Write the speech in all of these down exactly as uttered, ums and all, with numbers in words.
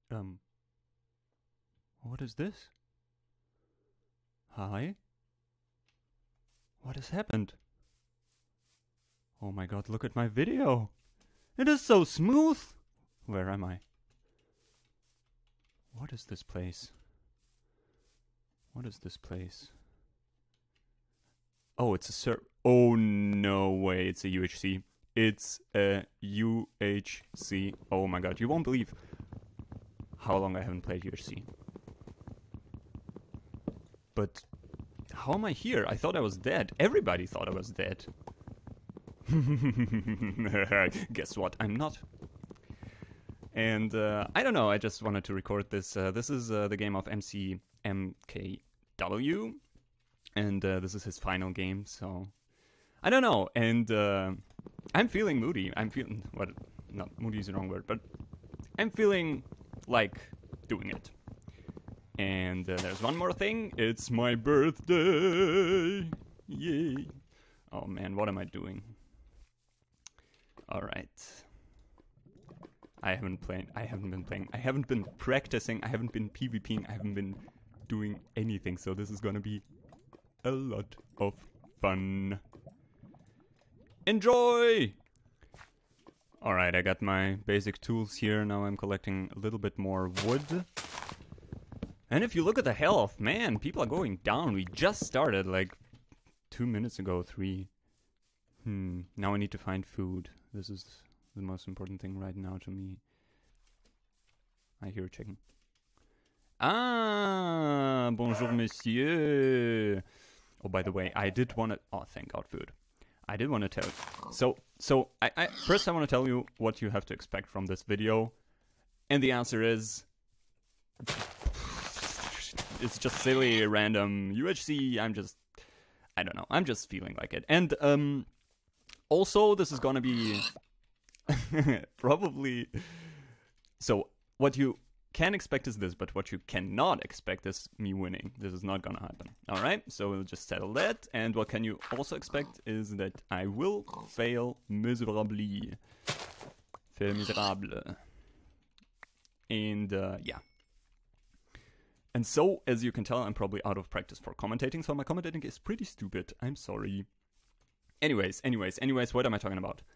Um, what is this? Hi? What has happened? Oh my god, look at my video! It is so smooth! Where am I? What is this place? What is this place? Oh, it's a ser- Oh, no way, it's a U H C. It's a U H C. Oh my god, you won't believe how long I haven't played U H C. But how am I here? I thought I was dead. Everybody thought I was dead. Guess what? I'm not. And uh, I don't know, I just wanted to record this. Uh, this is uh, the game of M C M K W. And uh, this is his final game, so... I don't know, and uh, I'm feeling moody. I'm feeling... What? Not moody is the wrong word, but... I'm feeling like doing it. And uh, there's one more thing. It's my birthday! Yay! Oh man, what am I doing? Alright. I haven't played... I haven't been playing... I haven't been practicing. I haven't been PvPing. I haven't been doing anything, so this is gonna be a lot of fun. Enjoy! Alright, I got my basic tools here. Now I'm collecting a little bit more wood. And if you look at the health, man, people are going down. We just started like two minutes ago, three. Hmm, now I need to find food. This is the most important thing right now to me. I hear a chicken. Ah, bonjour monsieur. Oh, by the way, I did want to... Oh, thank God, food. I did want to tell you. So, so I, I first I want to tell you what you have to expect from this video. And the answer is... It's just silly, random U H C. I'm just... I don't know. I'm just feeling like it. And um, also, this is gonna be... probably... So, what you... can expect is this, but what you cannot expect is me winning. This is not gonna happen. Alright, so we'll just settle that. And what can you also expect is that I will fail miserably. Fail miserable. And uh, yeah. And so, as you can tell, I'm probably out of practice for commentating, so my commentating is pretty stupid. I'm sorry. Anyways, anyways, anyways, what am I talking about?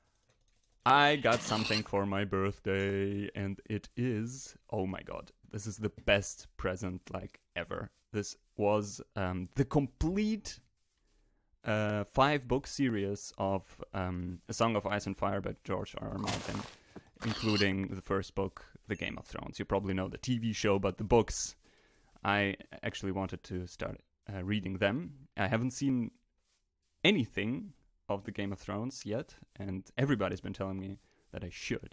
I got something for my birthday, and it is... Oh my god, this is the best present, like, ever. This was um, the complete uh, five-book series of um, A Song of Ice and Fire by George R. R. Martin, including the first book, The Game of Thrones. You probably know the T V show, but the books, I actually wanted to start uh, reading them. I haven't seen anything of the Game of Thrones yet, and everybody's been telling me that I should.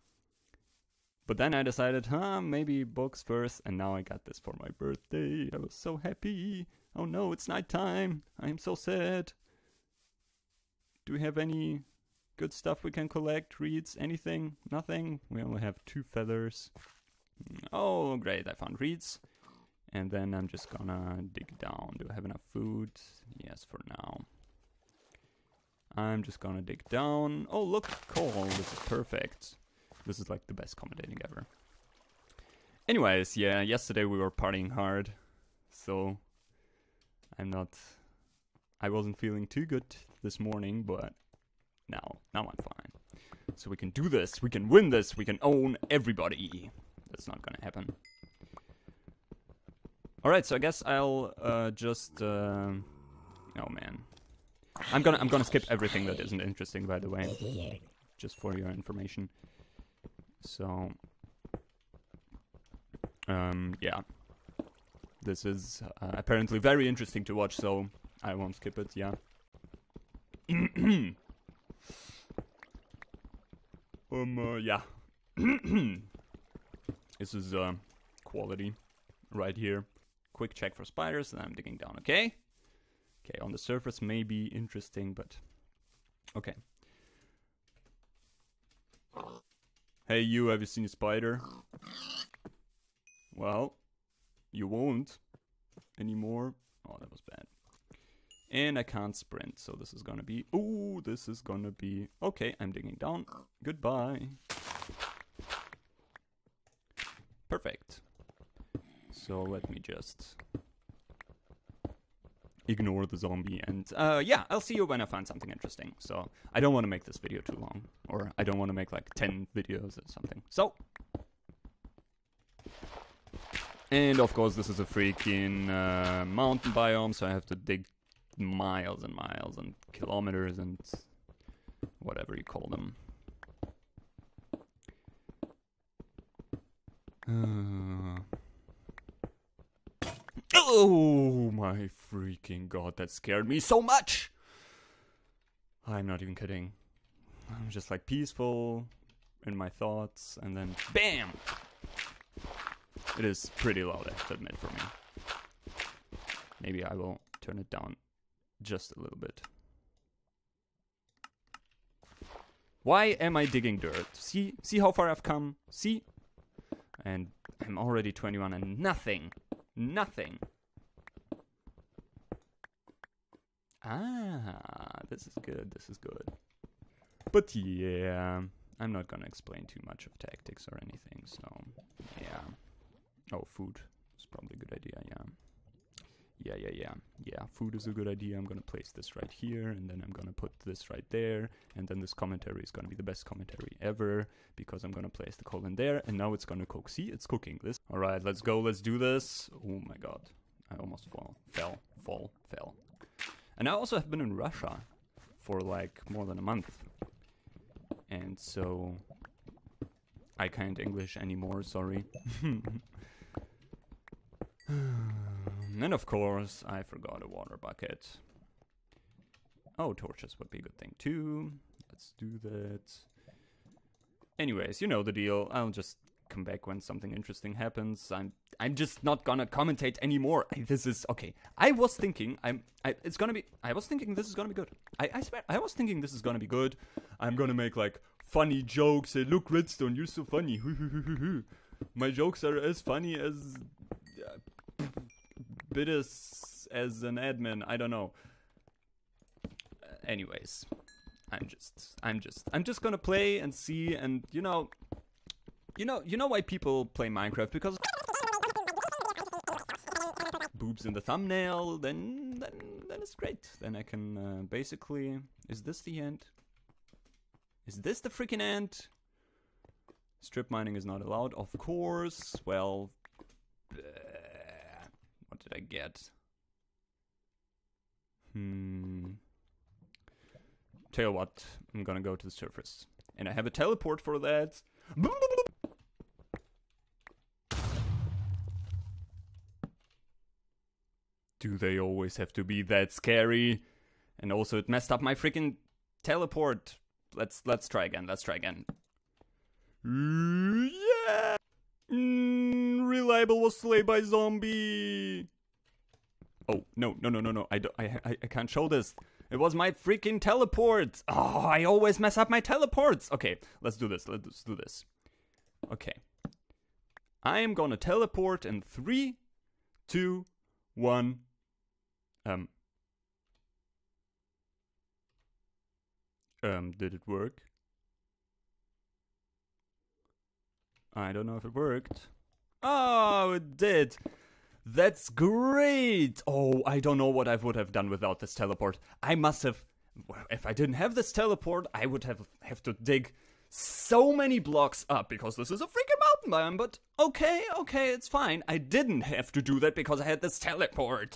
But then I decided, huh, maybe books first, and now I got this for my birthday. I was so happy. Oh no, it's nighttime. I am so sad. Do we have any good stuff we can collect? Reeds? Anything? Nothing? We only have two feathers. Oh, great, I found reeds. And then I'm just gonna dig down. Do I have enough food? Yes, for now. I'm just gonna dig down. Oh, look, coal. This is perfect. This is like the best commentating ever. Anyways, yeah, yesterday we were partying hard. So, I'm not... I wasn't feeling too good this morning, but now, now I'm fine. So we can do this. We can win this. We can own everybody. That's not gonna happen. Alright, so I guess I'll uh, just... Uh... Oh, man. I'm gonna I'm gonna skip everything that isn't interesting, by the way, just for your information. So, um, yeah, this is uh, apparently very interesting to watch, so I won't skip it. Yeah. um. Uh, yeah. This is uh, quality right here. Quick check for spiders, and I'm digging down. Okay. Okay, on the surface may be interesting, but... Okay. Hey you, have you seen a spider? Well, you won't anymore. Oh, that was bad. And I can't sprint, so this is gonna be... Ooh, this is gonna be... Okay, I'm digging down. Goodbye. Perfect. So let me just ignore the zombie, and uh, yeah, I'll see you when I find something interesting. So I don't want to make this video too long, or I don't want to make like ten videos or something. So, and of course this is a freaking uh, mountain biome, so I have to dig miles and miles and kilometers and whatever you call them. Uh, oh my freaking god, that scared me so much! I'm not even kidding. I'm just like peaceful in my thoughts, and then BAM! It is pretty loud, I have to admit, for me. Maybe I will turn it down just a little bit. Why am I digging dirt? See, see how far I've come? See? And I'm already twenty-one and nothing. Nothing. Ah, this is good, this is good. But yeah, I'm not gonna explain too much of tactics or anything, so yeah. Oh, food is probably a good idea, yeah. Yeah, yeah, yeah. Yeah, food is a good idea. I'm gonna place this right here, and then I'm gonna put this right there, and then this commentary is gonna be the best commentary ever, because I'm gonna place the coal in there, and now it's gonna cook. See, it's cooking this. Alright, let's go, let's do this. Oh my god. I almost fall. Fell. Fall. Fell. And I also have been in Russia for like more than a month. And so I can't English anymore, sorry. And of course, I forgot a water bucket. Oh, torches would be a good thing too. Let's do that. Anyways, you know the deal. I'll just come back when something interesting happens. I'm I'm just not gonna commentate anymore. I, this is okay. I was thinking I'm I, it's gonna be I was thinking this is gonna be good. I, I swear I was thinking this is gonna be good. I'm gonna make like funny jokes. Say, look, Redstone, you're so funny. My jokes are as funny as uh, bit as as an admin. I don't know. Uh, anyways, I'm just I'm just I'm just gonna play and see, and you know. You know, you know why people play Minecraft? Because boobs in the thumbnail. Then, then, then it's great. Then I can uh, basically. Is this the end? Is this the freaking end? Strip mining is not allowed, of course. Well, uh, what did I get? Hmm. Tell you what, I'm gonna go to the surface, and I have a teleport for that. Do they always have to be that scary? And also it messed up my freaking teleport. Let's let's try again. Let's try again. Yeah. Mm, reliable was slayed by zombie. Oh no no no no no! I don't, I I I can't show this. It was my freaking teleport. Oh, I always mess up my teleports. Okay, let's do this. Let's do this. Okay. I am gonna teleport in three, two, one. Um. Um, did it work? I don't know if it worked. Oh, it did. That's great. Oh, I don't know what I would have done without this teleport. I must have, well, if I didn't have this teleport, I would have have to dig so many blocks up, because this is a freaking mountain biome. But okay, okay, it's fine. I didn't have to do that because I had this teleport.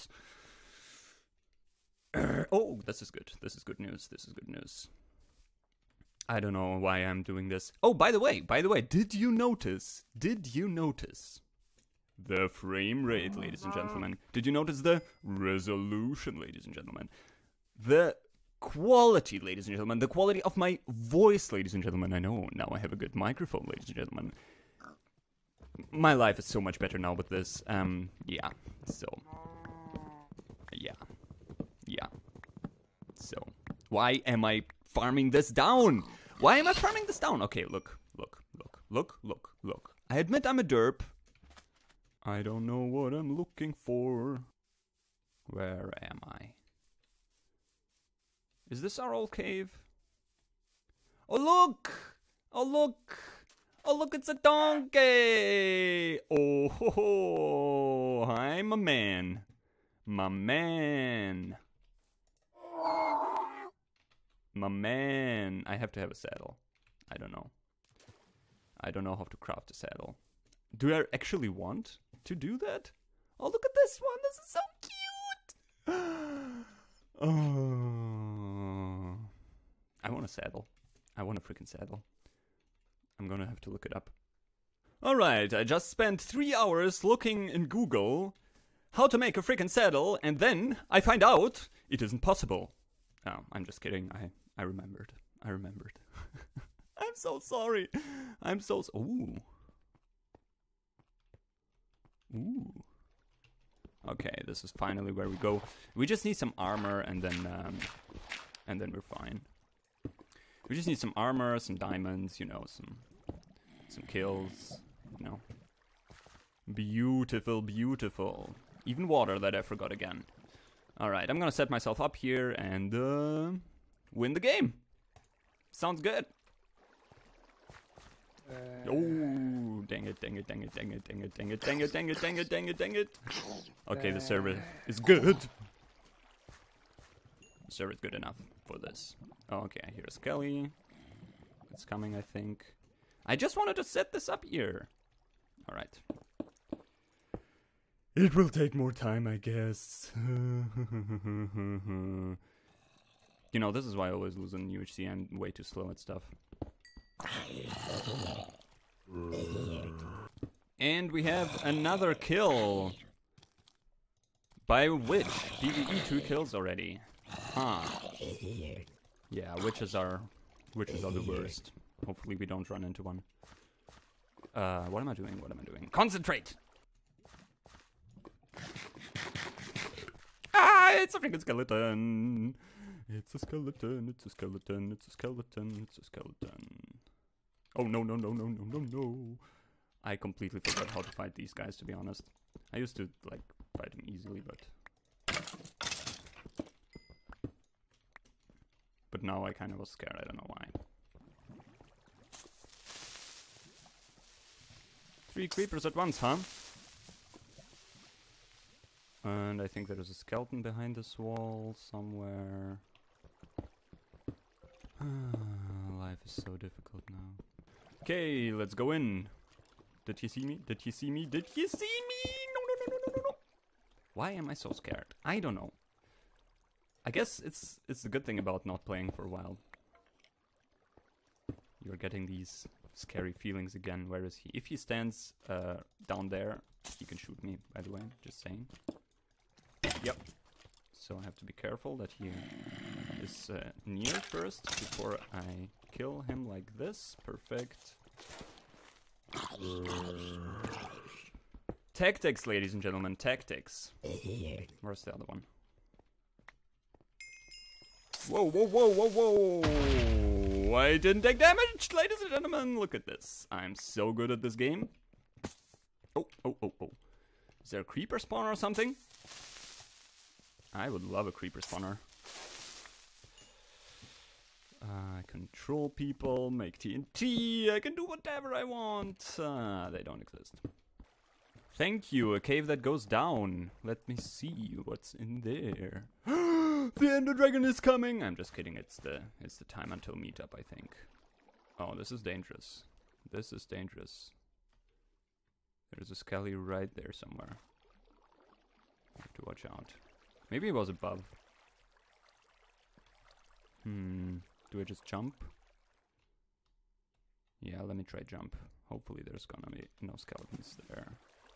Uh, oh, this is good. This is good news. This is good news. I don't know why I'm doing this. Oh, by the way, by the way, did you notice? Did you notice the frame rate, ladies and gentlemen? Did you notice the resolution, ladies and gentlemen? The quality, ladies and gentlemen. The quality of my voice, ladies and gentlemen. I know, now I have a good microphone, ladies and gentlemen. My life is so much better now with this. Um, yeah, so. Yeah. Yeah. So, why am I farming this down? Why am I farming this down? Okay, look, look, look, look, look, look. I admit I'm a derp. I don't know what I'm looking for. Where am I? Is this our old cave? Oh, look! Oh, look! Oh, look, it's a donkey! Oh, ho, ho. I'm a man. My man. My man. I have to have a saddle. I don't know. I don't know how to craft a saddle. Do I actually want to do that? Oh, look at this one. This is so cute. Oh. I want a saddle. I want a freaking saddle. I'm gonna have to look it up. Alright, I just spent three hours looking in Google how to make a freaking saddle, and then I find out it isn't possible. Oh, I'm just kidding. I, I remembered. I remembered. I'm so sorry. I'm so... So Ooh. Ooh. Okay, this is finally where we go. We just need some armor, and then, um, and then we're fine. We just need some armor, some diamonds, you know, some some kills, you know. Beautiful, beautiful. Even water that I forgot again. Alright, I'm gonna set myself up here and uh, win the game. Sounds good. Uh, oh, dang it, dang it, dang it, dang it, dang it, dang it, dang it, dang it, dang it, dang it, dang it. Okay, the server is good. The server is good enough for this. Oh, okay, I hear a Skelly. It's coming, I think. I just wanted to set this up here. Alright. It will take more time, I guess. You know, this is why I always lose in U H C. I'm way too slow at stuff. And we have another kill. By witch. PvE two kills already. Huh. Yeah, witches are witches are the worst. Hopefully we don't run into one. Uh, what am I doing? What am I doing? Concentrate! Ah, it's a freaking skeleton! It's a skeleton, it's a skeleton, it's a skeleton, it's a skeleton. Oh no, no, no, no, no, no, no. I completely forgot how to fight these guys, to be honest. I used to, like, fight them easily, but... But now I kind of was scared, I don't know why. Three creepers at once, huh? And I think there is a skeleton behind this wall somewhere. Life is so difficult now. Okay, let's go in. Did he see me? Did he see me? Did he see me? No, no, no, no, no, no, no. Why am I so scared? I don't know. I guess it's it's a good thing about not playing for a while. You're getting these scary feelings again. Where is he? If he stands uh, down there, he can shoot me, by the way. Just saying. Yep. So I have to be careful that he is uh, near first before I kill him like this. Perfect. Tactics, ladies and gentlemen. Tactics. Where's the other one? Whoa, whoa, whoa, whoa, whoa! I didn't take damage, ladies and gentlemen! Look at this. I'm so good at this game. Oh, oh, oh, oh. Is there a creeper spawner or something? I would love a creeper spawner. Uh, control people, make T N T, I can do whatever I want. Uh, they don't exist. Thank you, a cave that goes down. Let me see what's in there. The Ender Dragon is coming! I'm just kidding, it's the it's the time until meetup, I think. Oh, this is dangerous. This is dangerous. There's a Skelly right there somewhere. I have to watch out. Maybe it was above. Hmm. Do I just jump? Yeah, let me try jump. Hopefully there's gonna be no skeletons there.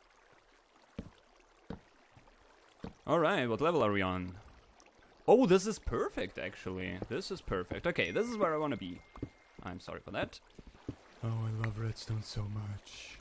Alright, what level are we on? Oh, this is perfect, actually. This is perfect. Okay, this is where I want to be. I'm sorry for that. Oh, I love redstone so much.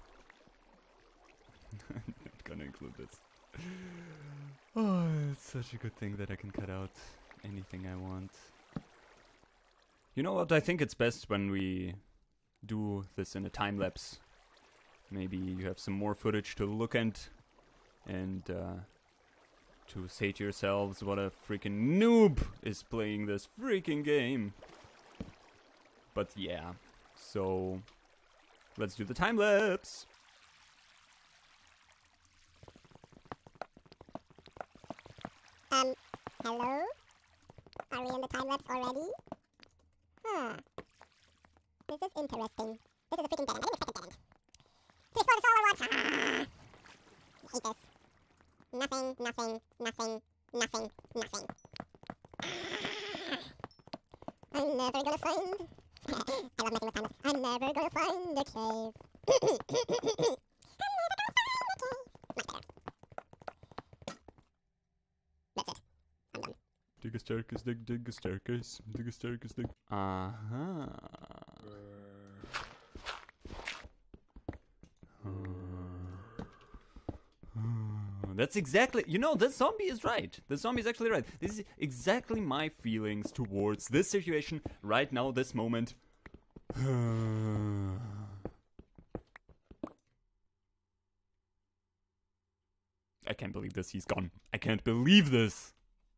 I'm not gonna include this. Oh, it's such a good thing that I can cut out anything I want. You know what? I think it's best when we do this in a time lapse. Maybe you have some more footage to look at and uh, to say to yourselves what a freaking noob is playing this freaking game. But yeah, so Let's do the time lapse. Um, hello? Are we in the time lapse already? Huh. This is interesting. This is a freaking dead end. I didn't expect a dead end. To explore the solar watch. Ah! I hate this. Nothing, nothing, nothing, nothing, nothing. Ah! I'm never gonna find... I love messing with time lapse. I'm never gonna find the cave. I'm never gonna find the cave. Much better. That's it. I'm done. Dig a staircase, dig, dig a staircase, dig a staircase, dig. Uh-huh. That's exactly, you know, this zombie is right. The zombie is actually right. This is exactly my feelings towards this situation right now, this moment. I can't believe this, he's gone. I can't believe this.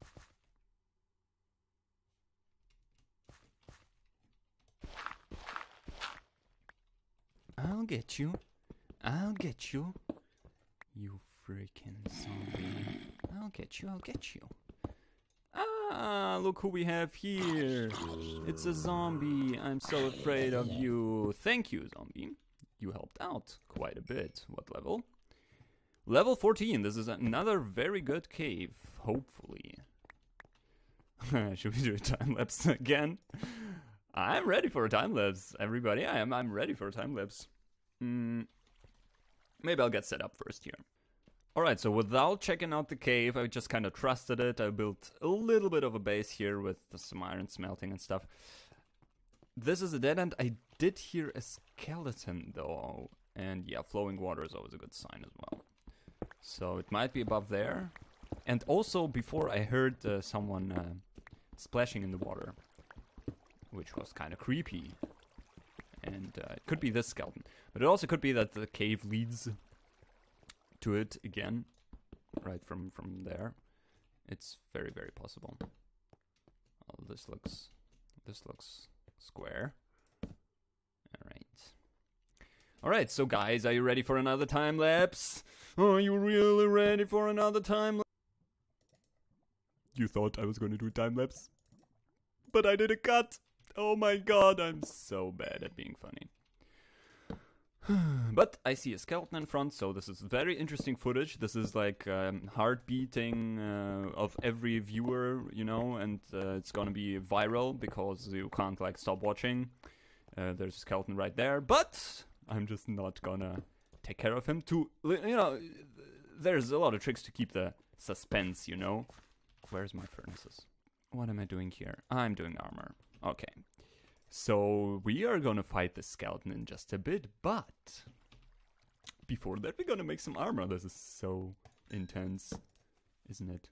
I'll get you. I'll get you. You freaking zombie. I'll get you, I'll get you. Ah, look who we have here. It's a zombie. I'm so afraid of you. Thank you, zombie. You helped out quite a bit. What level? Level fourteen. This is another very good cave, hopefully. Should we do a time lapse again? I'm ready for a time lapse, everybody. I am. I'm ready for a time lapse. Mm, maybe I'll get set up first here. Alright, so without checking out the cave, I just kind of trusted it. I built a little bit of a base here with some iron smelting and stuff. This is a dead end. I did hear a skeleton though. And yeah, flowing water is always a good sign as well. So it might be above there. And also before I heard uh, someone uh, splashing in the water, which was kind of creepy. And uh, it could be this skeleton. But it also could be that the cave leads to it again, right from from there. It's very, very possible. Oh, this looks this looks square. All right. All right, so guys, are you ready for another time lapse? Are you really ready for another time lapse? You thought I was going to do time lapse, but I did a cut. Oh my god, I'm so bad at being funny. But I see a skeleton in front, so this is very interesting footage. This is like um, heart beating uh, of every viewer, you know, and uh, it's gonna be viral because you can't like stop watching. Uh, there's a skeleton right there, but I'm just not gonna take care of him. To you know, there's a lot of tricks to keep the suspense, you know. Where's my furnaces? What am I doing here? I'm doing armor. Okay. So we are gonna fight the skeleton in just a bit, but before that we're gonna make some armor. This is so intense, isn't it?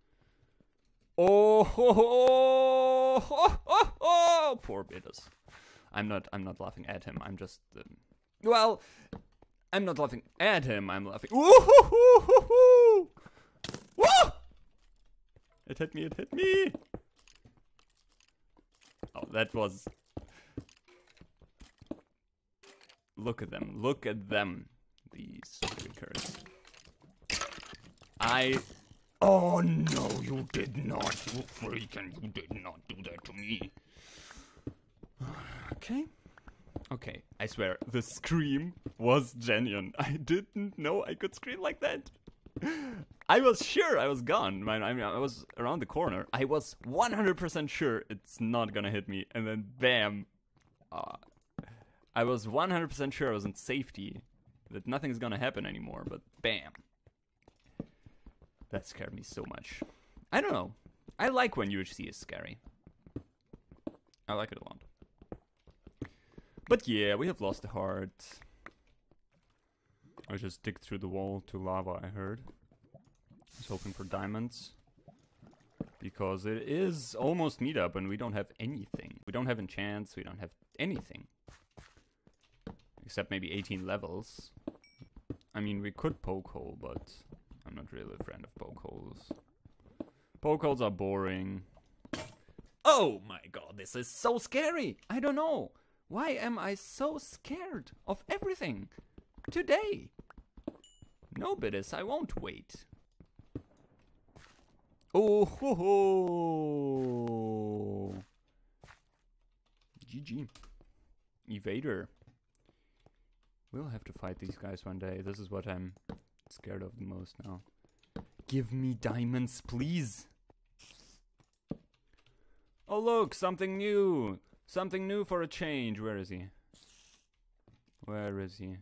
Oh, ho, ho, ho, ho, ho. Poor Betas. I'm not. I'm not laughing at him. I'm just. Um, well, I'm not laughing at him. I'm laughing. Ooh, hoo, hoo, hoo, hoo. Woo! It hit me. It hit me. Oh, that was. Look at them. Look at them. These freakers. I... Oh no, you did not. You freaking, you did not do that to me. Okay. Okay, I swear, the scream was genuine. I didn't know I could scream like that. I was sure I was gone. I mean, I was around the corner. I was one hundred percent sure it's not gonna hit me. And then, bam. Uh, I was one hundred percent sure I was in safety. That nothing's gonna happen anymore. But, bam. That scared me so much. I don't know. I like when U H C is scary. I like it a lot. But yeah, we have lost the heart. I just dig through the wall to lava, I heard. I was hoping for diamonds. Because it is almost meetup and we don't have anything. We don't have enchants, we don't have anything. Except maybe eighteen levels. I mean, we could poke hole, but I'm not really a friend of poke holes. Poke holes are boring. Oh my god, this is so scary! I don't know. Why am I so scared of everything today? No, Bidis, I won't wait. Oh ho ho! G G. Evader. We'll have to fight these guys one day. This is what I'm scared of the most now. Give me diamonds, please. Oh look, something new. Something new for a change. Where is he? Where is he?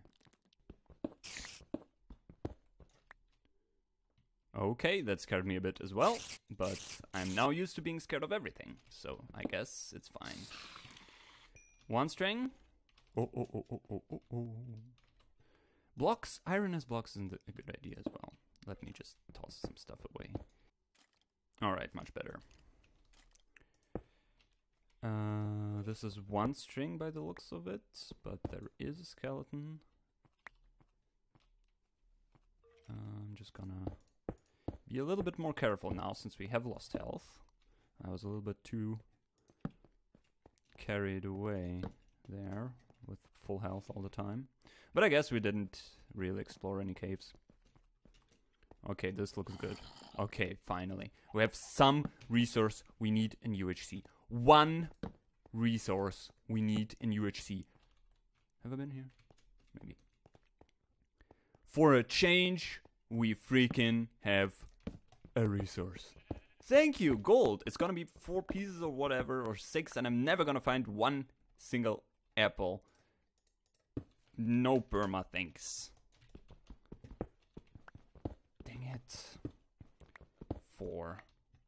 Okay, that scared me a bit as well. But I'm now used to being scared of everything. So I guess it's fine. One string. Oh, oh, oh, oh, oh, oh, oh. Blocks. Iron as blocks isn't a good idea as well. Let me just toss some stuff away. Alright, much better. Uh, this is one string by the looks of it, but there is a skeleton. Uh, I'm just gonna be a little bit more careful now since we have lost health. I was a little bit too carried away there with full health all the time. But I guess we didn't really explore any caves. Okay, this looks good. Okay, finally. We have some resource we need in U H C. One resource we need in U H C. Have I been here? Maybe. For a change, we freaking have a resource. Thank you, gold. It's gonna be four pieces or whatever, or six, and I'm never gonna find one single apple. No perma, thanks. Dang it. Four.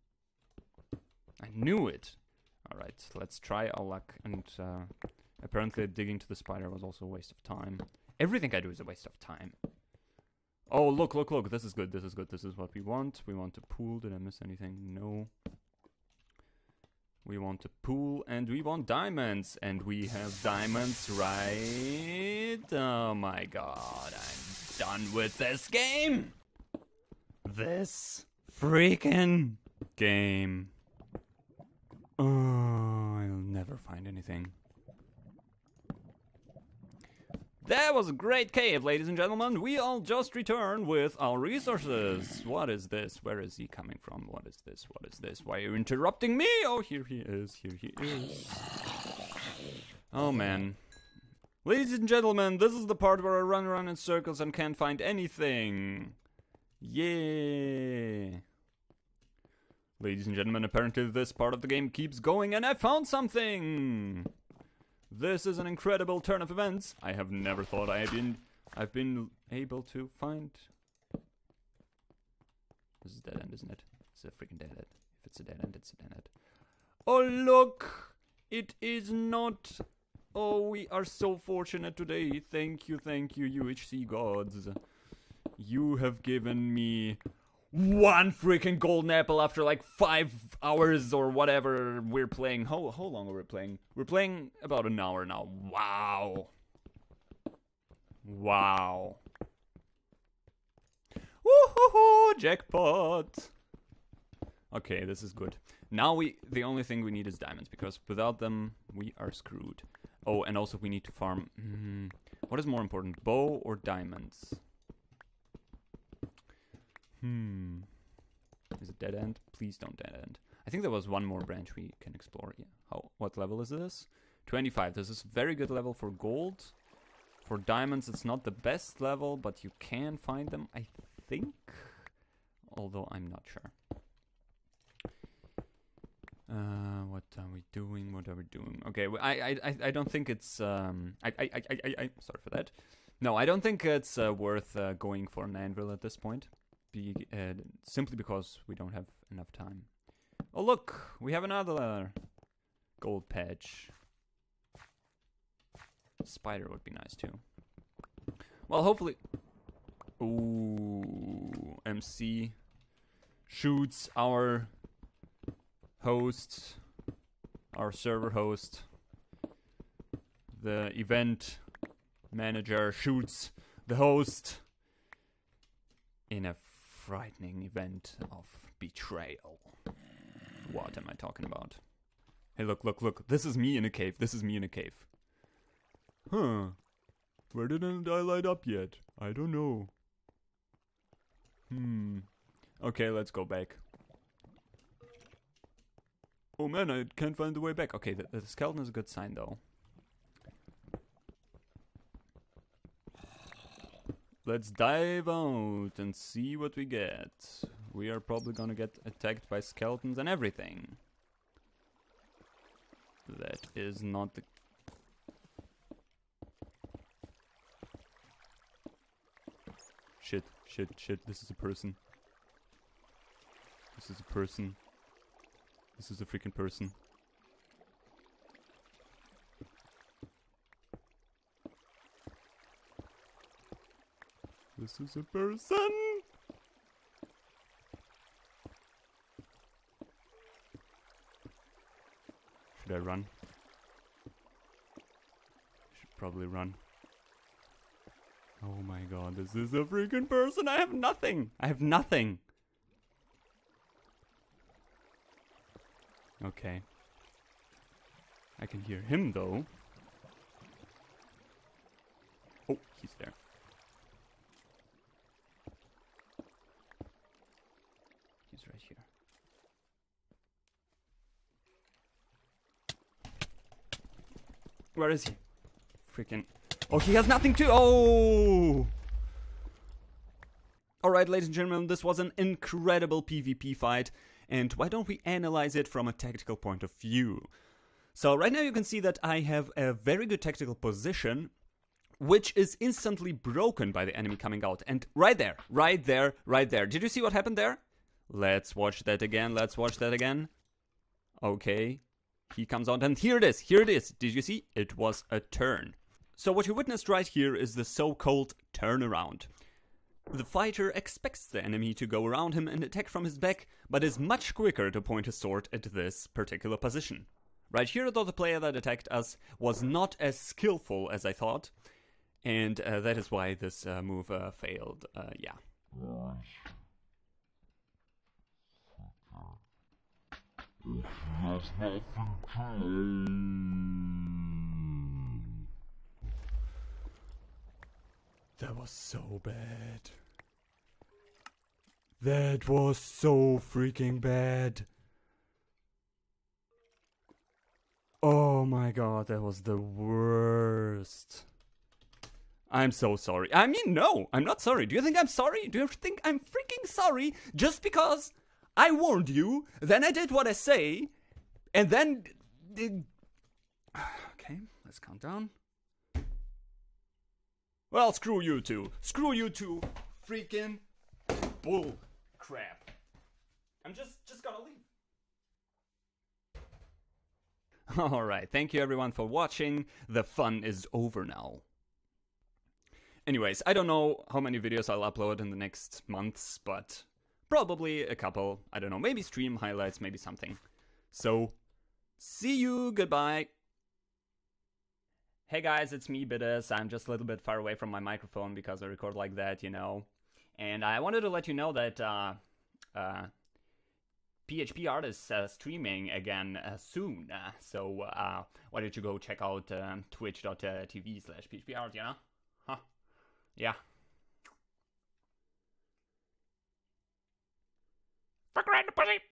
I knew it. Alright, let's try our luck. And uh, apparently digging to the spider was also a waste of time. Everything I do is a waste of time. Oh, look, look, look. This is good, this is good. This is what we want. We want a pool. Did I miss anything? No. We want a pool and we want diamonds. And we have diamonds, right? Oh my god, I'm done with this game. This freaking game. Oh, I'll never find anything. That was a great cave, ladies and gentlemen. We all just returned with our resources. What is this? Where is he coming from? What is this? What is this? Why are you interrupting me? Oh, here he is. Here he is. Oh, man. Ladies and gentlemen, this is the part where I run around in circles and can't find anything. Yeah. Ladies and gentlemen, apparently this part of the game keeps going and I found something! This is an incredible turn of events. I have never thought I had been I've been able to find. This is dead end, isn't it? It's a freaking dead end. If it's a dead end, it's a dead end. Oh look! It is not. Oh, we are so fortunate today. Thank you, thank you, U H C gods. You have given me one freaking golden apple after like five hours or whatever we're playing. How, how long are we playing? We're playing about an hour now. Wow. Wow. Woohoo! Jackpot! Okay, this is good. Now we, the only thing we need is diamonds, because without them, we are screwed. Oh, and also we need to farm. Mm, what is more important, bow or diamonds? Hmm. Is it dead end? Please don't dead end. I think there was one more branch we can explore. Yeah. How? What level is this? twenty-five. This is very good level for gold. For diamonds, it's not the best level, but you can find them, I think. Although I'm not sure. Uh, what are we doing? What are we doing? Okay, I I I I don't think it's um I I I I, I sorry for that. No, I don't think it's uh, worth uh, going for an anvil at this point. Be, uh, simply because we don't have enough time. Oh look, we have another gold patch. Spider would be nice too. Well, hopefully. Ooh, M C shoots our host, our server host. The event manager shoots the host in a frightening event of betrayal. What am I talking about? Hey, look, look, look. This is me in a cave. This is me in a cave. Huh. Where didn't I light up yet? I don't know. Hmm. Okay, let's go back. Oh man, I can't find the way back. Okay, the, the skeleton is a good sign though. Let's dive out and see what we get. We are probably gonna get attacked by skeletons and everything. That is not the... Shit, shit, shit, this is a person. This is a person. This is a freaking person. This is a person! Should I run? Should probably run. Oh my god, this is a freaking person! I have nothing! I have nothing! Okay. I can hear him though. Oh, he's there. He's right here. Where is he? Freaking... Oh, he has nothing to... Oh! Alright, ladies and gentlemen, this was an incredible PvP fight. And why don't we analyze it from a tactical point of view? So right now you can see that I have a very good tactical position, which is instantly broken by the enemy coming out. And right there, right there, right there. Did you see what happened there? Let's watch that again, let's watch that again. Okay, he comes out and here it is, here it is. Did you see? It was a turn. So what you witnessed right here is the so-called turnaround. The fighter expects the enemy to go around him and attack from his back, but is much quicker to point his sword at this particular position. Right here, though, the player that attacked us was not as skillful as I thought, and uh, that is why this uh, move uh, failed, uh, yeah. That was so bad. That was so freaking bad. Oh my god, that was the worst. I'm so sorry. I mean, no, I'm not sorry. Do you think I'm sorry? Do you think I'm freaking sorry just because I warned you, then I did what I say, and then... Okay, let's count down. Well, screw you two. Screw you two. Freaking bull crap. I'm just, just gonna leave. Alright, thank you everyone for watching. The fun is over now. Anyways, I don't know how many videos I'll upload in the next months, but probably a couple. I don't know, maybe stream highlights, maybe something. So, see you, goodbye. Hey guys, it's me, Biddus. I'm just a little bit far away from my microphone because I record like that, you know. And I wanted to let you know that uh, uh, P H P Art is uh, streaming again uh, soon. Uh, so uh, why don't you go check out um, twitch dot t v slash P H P Art, you know? Huh. Yeah. Fuck around the pussy!